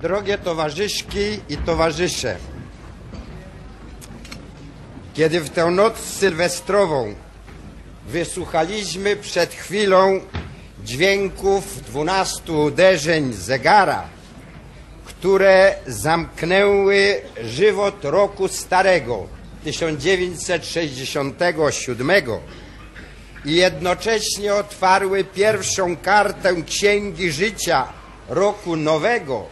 Drogie towarzyszki i towarzysze, kiedy w tę noc sylwestrową wysłuchaliśmy przed chwilą dźwięków 12 uderzeń zegara, które zamknęły żywot roku starego 1967 i jednocześnie otwarły pierwszą kartę Księgi Życia roku nowego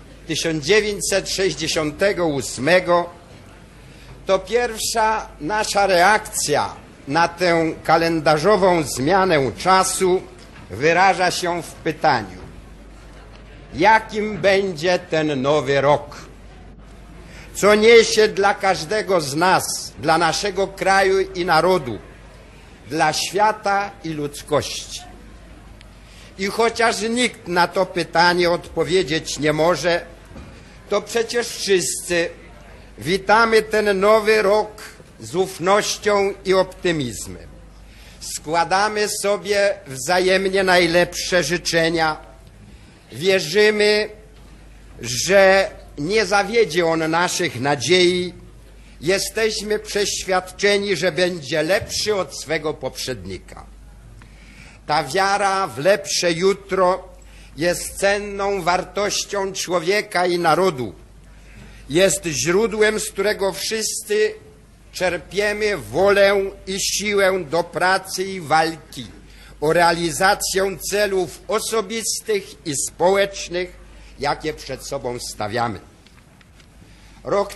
1968, to pierwsza nasza reakcja na tę kalendarzową zmianę czasu wyraża się w pytaniu: jakim będzie ten nowy rok? Co niesie dla każdego z nas, dla naszego kraju i narodu, dla świata i ludzkości? I chociaż nikt na to pytanie odpowiedzieć nie może, to przecież wszyscy witamy ten nowy rok z ufnością i optymizmem. Składamy sobie wzajemnie najlepsze życzenia. Wierzymy, że nie zawiedzie on naszych nadziei. Jesteśmy przeświadczeni, że będzie lepszy od swego poprzednika. Ta wiara w lepsze jutro jest cenną wartością człowieka i narodu. Jest źródłem, z którego wszyscy czerpiemy wolę i siłę do pracy i walki o realizację celów osobistych i społecznych, jakie przed sobą stawiamy. Rok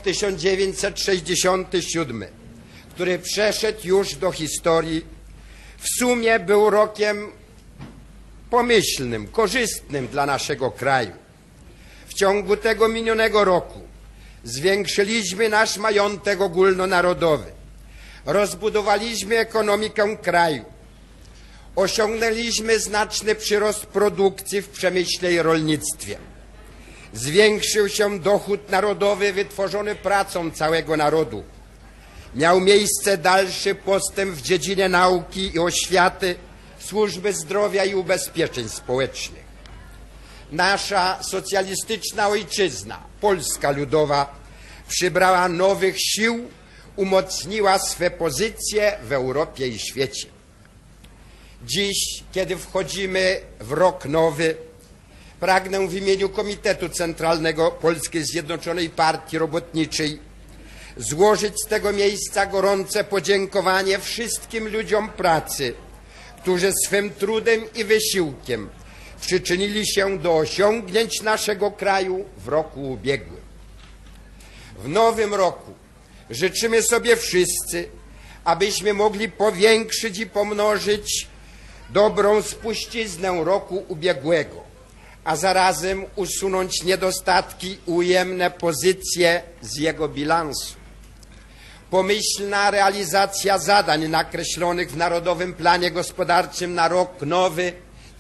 1967, który przeszedł już do historii, w sumie był rokiem pomyślnym, korzystnym dla naszego kraju. W ciągu tego minionego roku zwiększyliśmy nasz majątek ogólnonarodowy, rozbudowaliśmy ekonomikę kraju, osiągnęliśmy znaczny przyrost produkcji w przemyśle i rolnictwie. Zwiększył się dochód narodowy wytworzony pracą całego narodu. Miał miejsce dalszy postęp w dziedzinie nauki i oświaty, służby zdrowia i ubezpieczeń społecznych. Nasza socjalistyczna ojczyzna, Polska Ludowa, przybrała nowych sił, umocniła swe pozycje w Europie i świecie. Dziś, kiedy wchodzimy w rok nowy, pragnę w imieniu Komitetu Centralnego Polskiej Zjednoczonej Partii Robotniczej złożyć z tego miejsca gorące podziękowanie wszystkim ludziom pracy, którzy swym trudem i wysiłkiem przyczynili się do osiągnięć naszego kraju w roku ubiegłym. W nowym roku życzymy sobie wszyscy, abyśmy mogli powiększyć i pomnożyć dobrą spuściznę roku ubiegłego, a zarazem usunąć niedostatki i ujemne pozycje z jego bilansu. Pomyślna realizacja zadań nakreślonych w Narodowym Planie Gospodarczym na rok nowy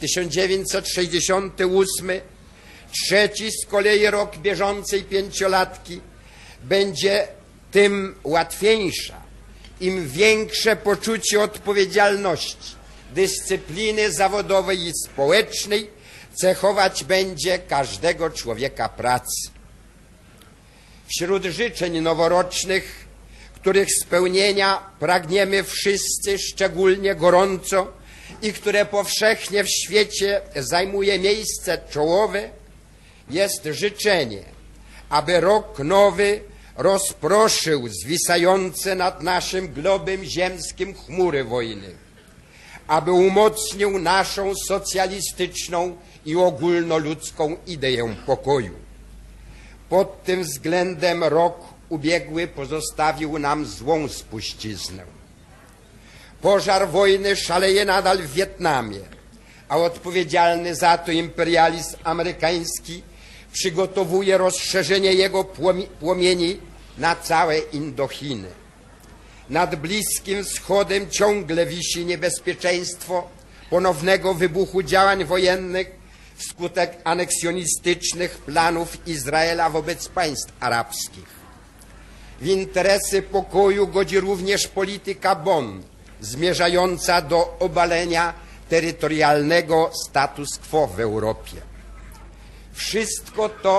1968, trzeci z kolei rok bieżącej pięciolatki, będzie tym łatwiejsza, im większe poczucie odpowiedzialności, dyscypliny zawodowej i społecznej cechować będzie każdego człowieka pracy. Wśród życzeń noworocznych, których spełnienia pragniemy wszyscy szczególnie gorąco i które powszechnie w świecie zajmuje miejsce czołowe, jest życzenie, aby rok nowy rozproszył zwisające nad naszym globem ziemskim chmury wojny, aby umocnił naszą socjalistyczną i ogólnoludzką ideę pokoju. Pod tym względem rok ubiegły pozostawił nam złą spuściznę. Pożar wojny szaleje nadal w Wietnamie, a odpowiedzialny za to imperializm amerykański przygotowuje rozszerzenie jego płomieni na całe Indochiny. Nad Bliskim Wschodem ciągle wisi niebezpieczeństwo ponownego wybuchu działań wojennych wskutek aneksjonistycznych planów Izraela wobec państw arabskich. W interesy pokoju godzi również polityka Bonn, zmierzająca do obalenia terytorialnego status quo w Europie. Wszystko to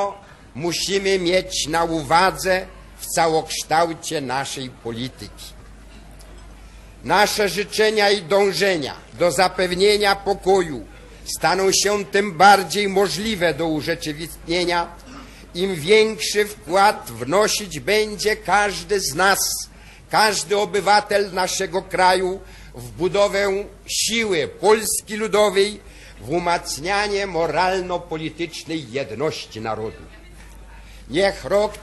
musimy mieć na uwadze w całokształcie naszej polityki. Nasze życzenia i dążenia do zapewnienia pokoju staną się tym bardziej możliwe do urzeczywistnienia, im większy wkład wnosić będzie każdy z nas, każdy obywatel naszego kraju w budowę siły Polski Ludowej, w umacnianie moralno-politycznej jedności narodu. Niech rok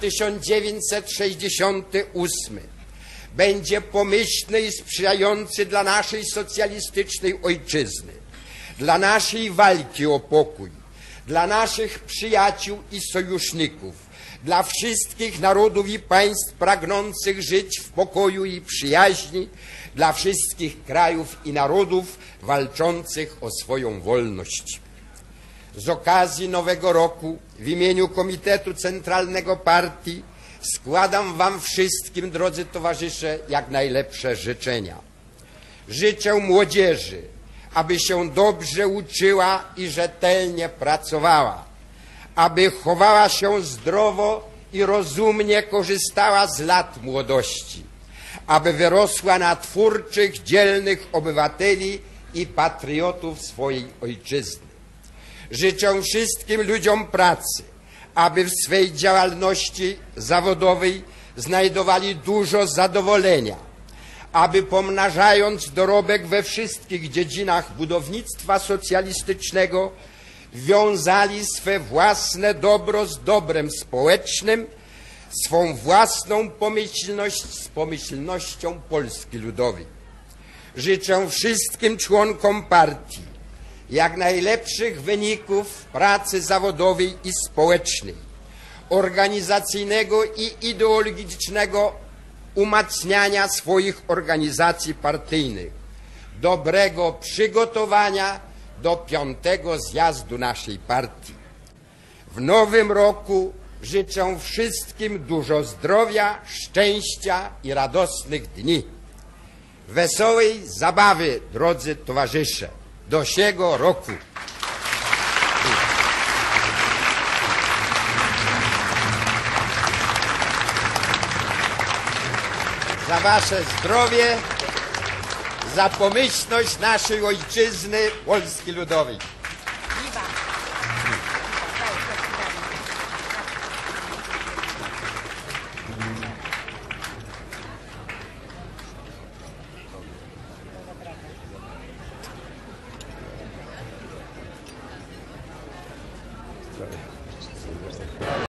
1968 będzie pomyślny i sprzyjający dla naszej socjalistycznej ojczyzny, dla naszej walki o pokój, dla naszych przyjaciół i sojuszników, dla wszystkich narodów i państw pragnących żyć w pokoju i przyjaźni, dla wszystkich krajów i narodów walczących o swoją wolność. Z okazji Nowego Roku w imieniu Komitetu Centralnego Partii składam wam wszystkim, drodzy towarzysze, jak najlepsze życzenia. Życzę młodzieży, aby się dobrze uczyła i rzetelnie pracowała, aby chowała się zdrowo i rozumnie korzystała z lat młodości, aby wyrosła na twórczych, dzielnych obywateli i patriotów swojej ojczyzny. Życzę wszystkim ludziom pracy, aby w swej działalności zawodowej znajdowali dużo zadowolenia, aby pomnażając dorobek we wszystkich dziedzinach budownictwa socjalistycznego, wiązali swe własne dobro z dobrem społecznym, swą własną pomyślność z pomyślnością Polski Ludowej. Życzę wszystkim członkom partii jak najlepszych wyników pracy zawodowej i społecznej, organizacyjnego i ideologicznego umacniania swoich organizacji partyjnych, dobrego przygotowania do 5. zjazdu naszej partii. W nowym roku życzę wszystkim dużo zdrowia, szczęścia i radosnych dni. Wesołej zabawy, drodzy towarzysze, do siego roku. Za wasze zdrowie, za pomyślność naszej ojczyzny Polski Ludowej.